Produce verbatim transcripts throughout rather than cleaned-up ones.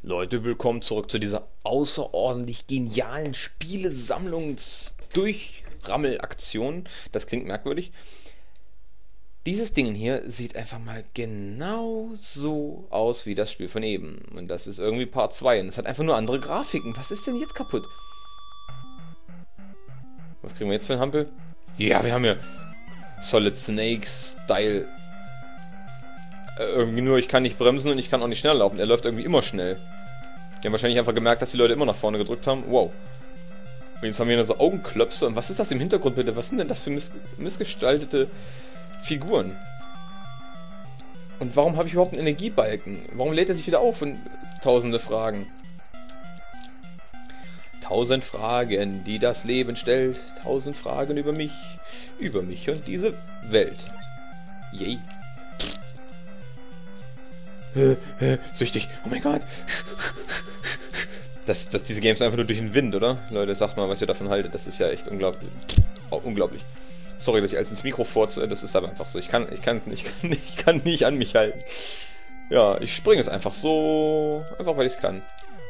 Leute, willkommen zurück zu dieser außerordentlich genialen Spielesammlungs-Durchrammelaktion. Das klingt merkwürdig. Dieses Ding hier sieht einfach mal genau so aus wie das Spiel von eben. Und das ist irgendwie Part zwei. Und es hat einfach nur andere Grafiken. Was ist denn jetzt kaputt? Was kriegen wir jetzt für einen Hampel? Ja, wir haben hier Solid Snake Style. Äh, irgendwie nur, ich kann nicht bremsen und ich kann auch nicht schnell laufen. Er läuft irgendwie immer schnell. Die haben wahrscheinlich einfach gemerkt, dass die Leute immer nach vorne gedrückt haben. Wow. Und jetzt haben wir hier so Augenklöpse. Und was ist das im Hintergrund bitte? Was sind denn das für miss missgestaltete Figuren? Und warum habe ich überhaupt einen Energiebalken? Warum lädt er sich wieder auf? Und tausende Fragen. Tausend Fragen, die das Leben stellt. Tausend Fragen über mich. Über mich und diese Welt. Yay. Äh, äh, süchtig. Oh mein Gott. Das, das, diese Games einfach nur durch den Wind, oder? Leute, sagt mal, was ihr davon haltet. Das ist ja echt unglaublich. Oh, unglaublich. Sorry, dass ich als ins Mikro furze. Das ist aber einfach so. Ich kann, ich kann, ich kann, ich kann nicht an mich halten. Ja, ich springe es einfach so. Einfach, weil ich es kann.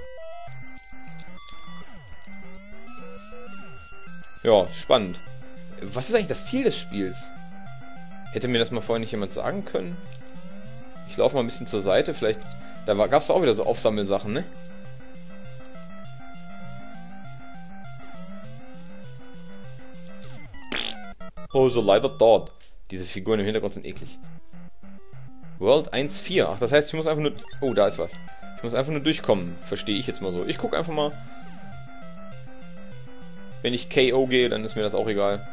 Ja, spannend. Was ist eigentlich das Ziel des Spiels? Hätte mir das mal vorher nicht jemand sagen können? Ich laufe mal ein bisschen zur Seite. Vielleicht... Da gab es auch wieder so Aufsammelsachen, ne? Oh, so leider dort. Diese Figuren im Hintergrund sind eklig. World eins Punkt vier. Ach, das heißt, ich muss einfach nur... Oh, da ist was. Ich muss einfach nur durchkommen. Verstehe ich jetzt mal so. Ich gucke einfach mal. Wenn ich K O gehe, dann ist mir das auch egal.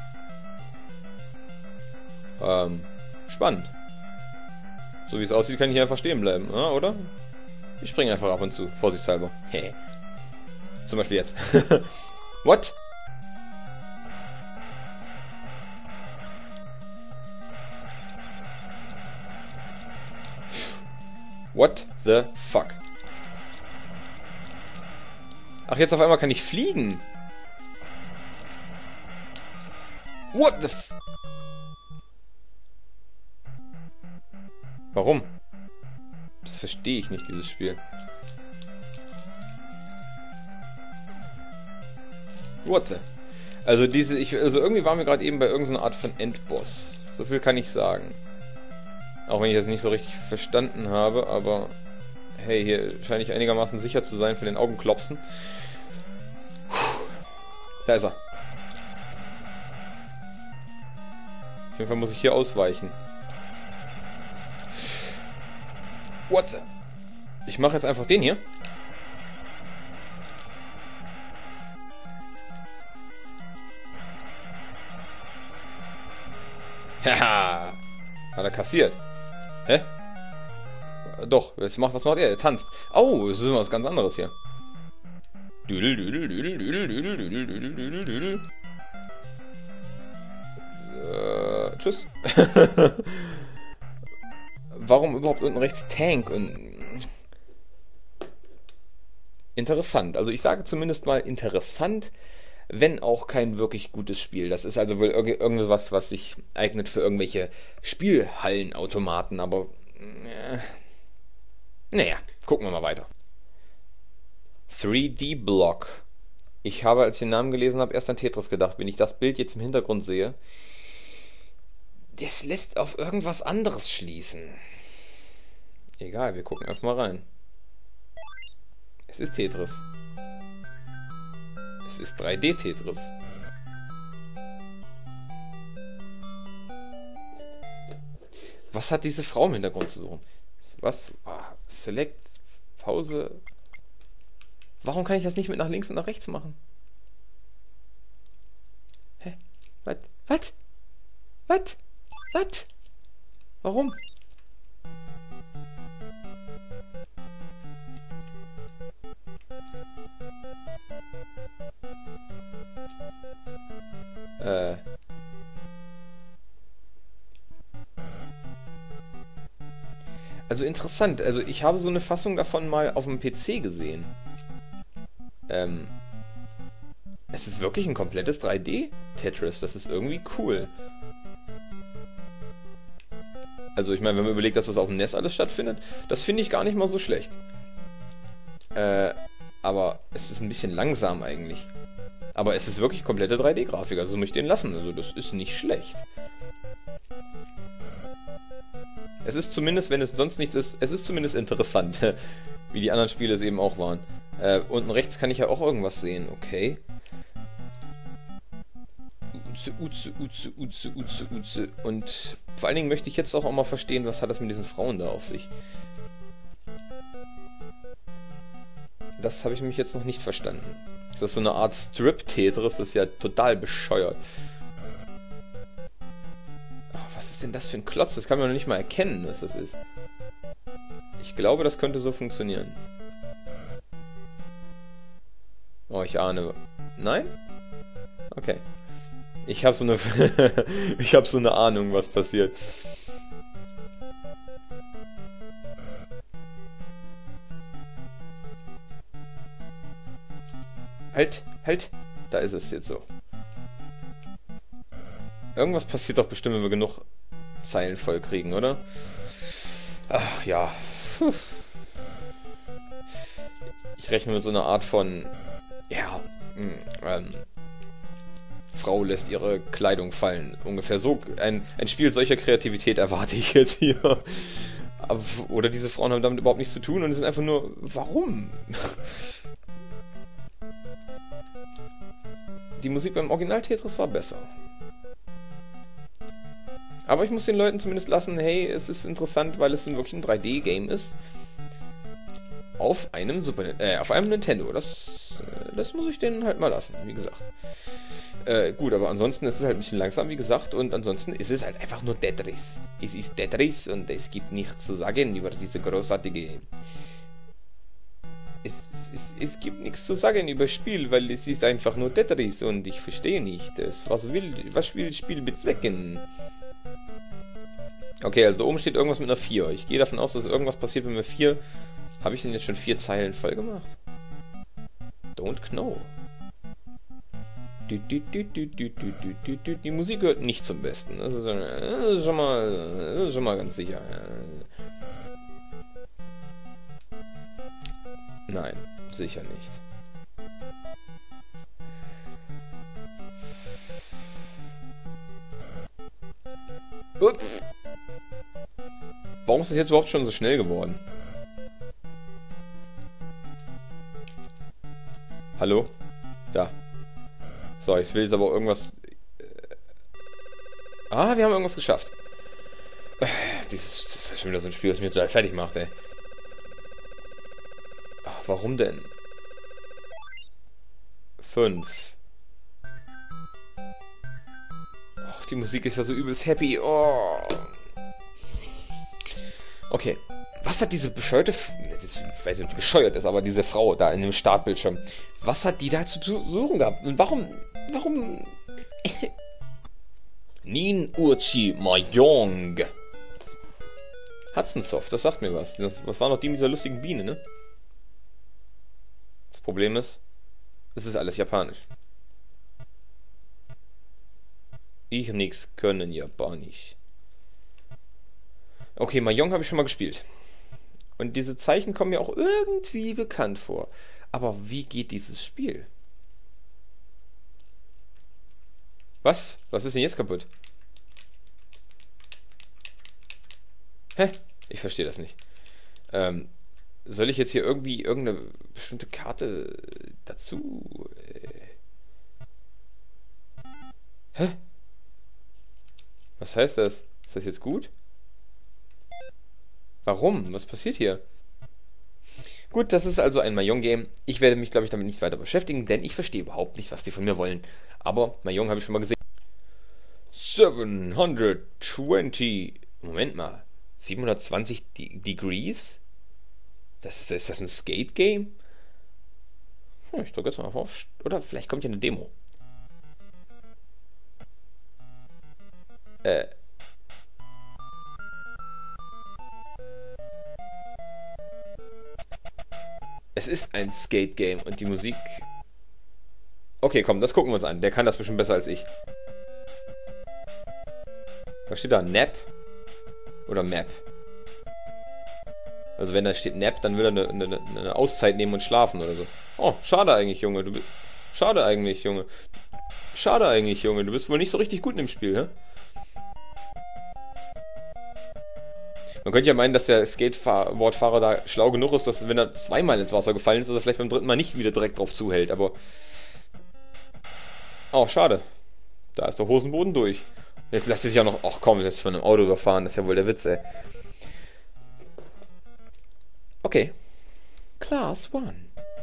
Ähm, spannend. So wie es aussieht, kann ich hier einfach stehen bleiben, ja, oder? Ich springe einfach ab und zu, vorsichtshalber. Hey. Zum Beispiel jetzt. What? What the fuck? Ach, jetzt auf einmal kann ich fliegen. What the f... Warum? Das verstehe ich nicht, dieses Spiel. What the... Also diese... Ich, also irgendwie waren wir gerade eben bei irgendeiner Art von Endboss. So viel kann ich sagen. Auch wenn ich das nicht so richtig verstanden habe, aber... Hey, hier scheine ich einigermaßen sicher zu sein für den Augenklopsen. Da ist er. Auf jeden Fall muss ich hier ausweichen. What the? Ich mache jetzt einfach den hier. Haha. Hat er kassiert. Hä? Doch, jetzt macht, was macht er? Er tanzt. Oh, das ist was ganz anderes hier. Düdel, düdel, düdel, düdel, düdel, düdel, düdel, düdel, düdel. Äh, tschüss. Warum überhaupt unten rechts Tank? Und interessant. Also ich sage zumindest mal interessant, wenn auch kein wirklich gutes Spiel. Das ist also wohl irg irgendwas, was sich eignet für irgendwelche Spielhallenautomaten, aber äh, naja, gucken wir mal weiter. drei D Block. Ich habe, als ich den Namen gelesen habe, erst an Tetris gedacht. Wenn ich das Bild jetzt im Hintergrund sehe, das lässt auf irgendwas anderes schließen. Egal, wir gucken einfach mal rein. Es ist Tetris. Es ist drei D Tetris. Was hat diese Frau im Hintergrund zu suchen? Was? Ah, Select, Pause. Warum kann ich das nicht mit nach links und nach rechts machen? Hä? Was? Was? Was? Was? Warum? Äh. Also interessant. Also ich habe so eine Fassung davon mal auf dem P C gesehen. Ähm. Es ist wirklich ein komplettes drei D Tetris. Das ist irgendwie cool. Also ich meine, wenn man überlegt, dass das auf dem N E S alles stattfindet, das finde ich gar nicht mal so schlecht. Äh, aber es ist ein bisschen langsam eigentlich. Aber es ist wirklich komplette drei D-Grafik, also muss ich den lassen. Also das ist nicht schlecht. Es ist zumindest, wenn es sonst nichts ist, es ist zumindest interessant. Wie die anderen Spiele es eben auch waren. Äh, unten rechts kann ich ja auch irgendwas sehen, okay. Uze, Uze, Uze, Uze, Uze, Uze. Und vor allen Dingen möchte ich jetzt auch, auch mal verstehen, was hat das mit diesen Frauen da auf sich. Das habe ich mich jetzt noch nicht verstanden. Ist das so eine Art Strip-Tetris? Das ist ja total bescheuert. Oh, was ist denn das für ein Klotz? Das kann man noch nicht mal erkennen, was das ist. Ich glaube, das könnte so funktionieren. Oh, ich ahne. Nein? Okay. Ich habe so eine ich habe so eine Ahnung, was passiert. Halt, halt. Da ist es jetzt so. Irgendwas passiert doch bestimmt, wenn wir genug Zeilen voll kriegen, oder? Ach ja. Puh. Ich rechne mit so einer Art von... Ja, ähm... Frau lässt ihre Kleidung fallen. Ungefähr so. Ein, ein Spiel solcher Kreativität erwarte ich jetzt hier. Aber, oder diese Frauen haben damit überhaupt nichts zu tun und es sind einfach nur... Warum? Die Musik beim Original Tetris war besser. Aber ich muss den Leuten zumindest lassen, hey, es ist interessant, weil es wirklich ein drei D-Game ist. Auf einem Super, äh, auf einem Nintendo. Das, das muss ich denen halt mal lassen, wie gesagt. Äh, gut, aber ansonsten ist es halt ein bisschen langsam, wie gesagt, und ansonsten ist es halt einfach nur Tetris. Es ist Tetris und es gibt nichts zu sagen über diese großartige... Es, es, es gibt nichts zu sagen über das Spiel, weil es ist einfach nur Tetris und ich verstehe nicht, es, was will, was will das Spiel bezwecken? Okay, also da oben steht irgendwas mit einer vier. Ich gehe davon aus, dass irgendwas passiert mit einer vier. Habe ich denn jetzt schon vier Zeilen voll gemacht? Don't know. Die Musik gehört nicht zum Besten. Das ist, das ist, schon, mal, das ist schon mal ganz sicher. Nein, sicher nicht. Ups. Warum ist das jetzt überhaupt schon so schnell geworden? Hallo? Da. So, ich will jetzt aber irgendwas... Ah, wir haben irgendwas geschafft. Dieses, das ist schon wieder so ein Spiel, das mich total fertig macht, ey. Ach, warum denn? Fünf. Ach, die Musik ist ja so übelst happy. Oh. Okay. Was hat diese bescheuerte... F ich weiß nicht, ob die bescheuert ist, aber diese Frau da in dem Startbildschirm. Was hat die da zu suchen gehabt? Und warum... Warum... Nin Urchi Mahjong. Hudson Soft, das sagt mir was. Das, was war noch die mit dieser lustigen Biene, ne? Das Problem ist, es ist alles japanisch. Ich nix können japanisch. Okay, Mahjong habe ich schon mal gespielt. Und diese Zeichen kommen mir auch irgendwie bekannt vor. Aber wie geht dieses Spiel? Was? Was ist denn jetzt kaputt? Hä? Ich verstehe das nicht. Ähm, soll ich jetzt hier irgendwie irgendeine bestimmte Karte dazu... Äh... Hä? Was heißt das? Ist das jetzt gut? Warum? Was passiert hier? Gut, das ist also ein Mahjong-Game. Ich werde mich, glaube ich, damit nicht weiter beschäftigen, denn ich verstehe überhaupt nicht, was die von mir wollen. Aber Mahjong habe ich schon mal gesehen. siebenhundertzwanzig... Moment mal. siebenhundertzwanzig De Degrees? Das ist, ist das ein Skate-Game? Hm, ich drücke jetzt mal auf. Oder vielleicht kommt ja eine Demo. Äh... Es ist ein Skate-Game und die Musik... Okay, komm, das gucken wir uns an. Der kann das bestimmt besser als ich. Was steht da? Nap? Oder Map? Also wenn da steht Nap, dann will er eine, eine, eine Auszeit nehmen und schlafen oder so. Oh, schade eigentlich, Junge. Du bist... Schade eigentlich, Junge. Schade eigentlich, Junge. Du bist wohl nicht so richtig gut in dem Spiel, hä? Man könnte ja meinen, dass der Skateboardfahrer da schlau genug ist, dass wenn er zweimal ins Wasser gefallen ist, dass er vielleicht beim dritten Mal nicht wieder direkt drauf zuhält, aber... Oh, schade. Da ist der Hosenboden durch. Jetzt lässt sich ja noch... Ach komm, jetzt von einem Auto überfahren, das ist ja wohl der Witz, ey. Okay. Class one.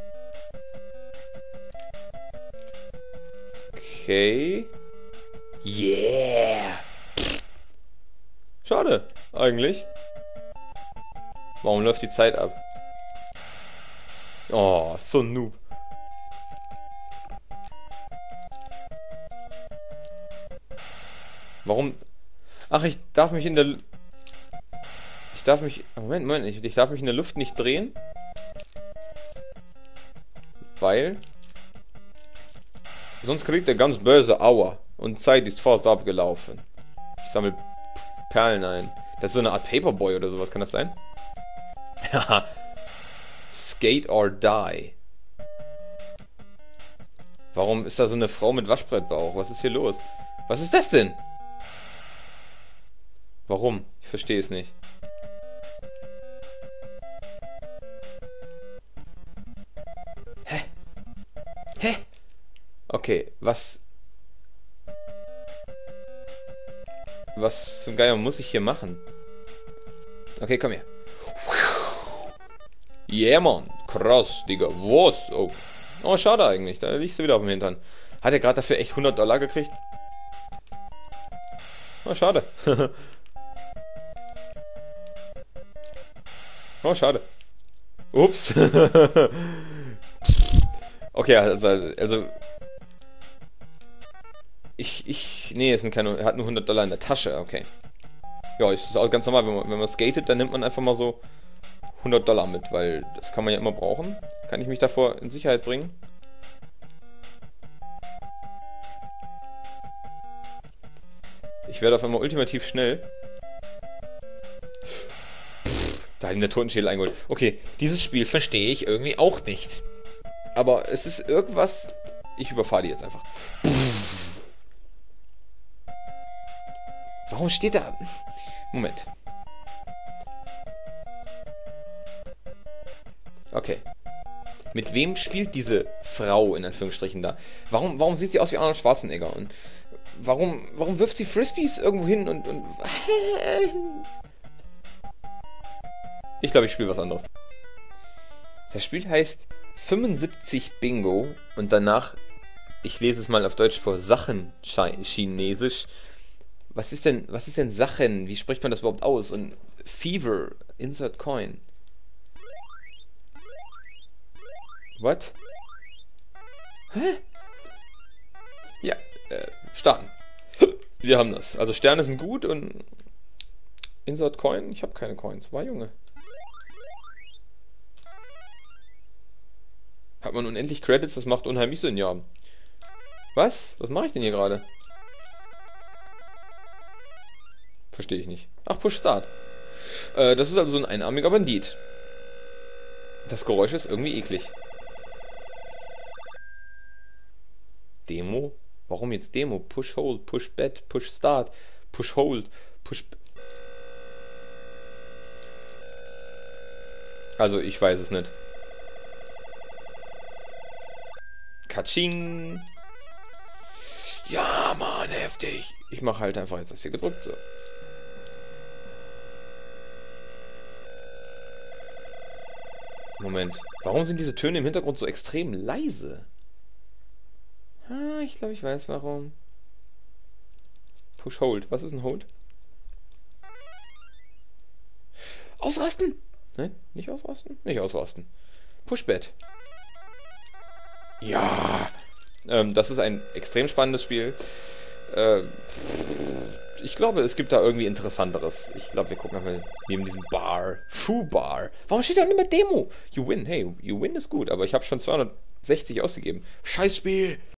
Okay. Yeah! Schade, eigentlich. Warum läuft die Zeit ab? Oh, so ein Noob. Warum? Ach, ich darf mich in der... Ich darf mich... Moment, Moment, ich, ich darf mich in der Luft nicht drehen. Weil... Sonst kriegt er ganz böse Aua. Und Zeit ist fast abgelaufen. Ich sammle Perlen ein. Das ist so eine Art Paperboy oder sowas, kann das sein? Haha. Skate or die. Warum ist da so eine Frau mit Waschbrettbauch? Was ist hier los? Was ist das denn? Warum? Ich verstehe es nicht. Hä? Hä? Okay, was... Was zum Geier muss ich hier machen? Okay, komm her. Yeah, Mann. Krass, Digga. Was? Oh. Oh, schade eigentlich. Da liegst du wieder auf dem Hintern. Hat er gerade dafür echt hundert Dollar gekriegt? Oh, schade. Oh, schade. Ups. Okay, also... also Ich, ich, nee, es sind keine, er hat nur hundert Dollar in der Tasche, okay. Ja, ist auch ganz normal, wenn man, wenn man skatet, dann nimmt man einfach mal so hundert Dollar mit, weil das kann man ja immer brauchen. Kann ich mich davor in Sicherheit bringen? Ich werde auf einmal ultimativ schnell. Pff, da hat ihm der Totenschädel eingeholt. Okay, dieses Spiel verstehe ich irgendwie auch nicht. Aber es ist irgendwas... Ich überfahre die jetzt einfach. Pff. Warum steht da... Moment. Okay. Mit wem spielt diese Frau, in Anführungsstrichen, da? Warum, warum sieht sie aus wie Arnold Schwarzenegger? Und warum, warum wirft sie Frisbees irgendwo hin und... und ich glaube, ich spiele was anderes. Das Spiel heißt fünfundsiebzig Bingo und danach, ich lese es mal auf Deutsch vor, Sachen Chinesisch. Was ist denn, was ist denn Sachen? Wie spricht man das überhaupt aus? Und Fever, Insert Coin. What? Hä? Ja, äh, starten. Wir haben das. Also Sterne sind gut und Insert Coin, ich habe keine Coins. War Junge. Hat man unendlich Credits, das macht unheimlich Sinn, ja. Was? Was mache ich denn hier gerade? Verstehe ich nicht. Ach, Push Start. Äh, das ist also so ein einarmiger Bandit. Das Geräusch ist irgendwie eklig. Demo? Warum jetzt Demo? Push Hold, Push Bet, Push Start, Push Hold, Push... Also, ich weiß es nicht. Katsching! Ja, Mann, heftig! Ich mache halt einfach jetzt das hier gedrückt, so. Moment, warum sind diese Töne im Hintergrund so extrem leise? Ah, ich glaube, ich weiß warum. Push Hold. Was ist ein Hold? Ausrasten! Nein, nicht ausrasten? Nicht ausrasten. Push Bet. Ja! Ähm, das ist ein extrem spannendes Spiel. Äh, ich glaube, es gibt da irgendwie Interessanteres. Ich glaube, wir gucken einfach neben diesem Bar. Foo Bar. Warum steht da nicht mehr Demo? You win. Hey, you win ist gut, aber ich habe schon zweihundertsechzig ausgegeben. Scheiß Spiel!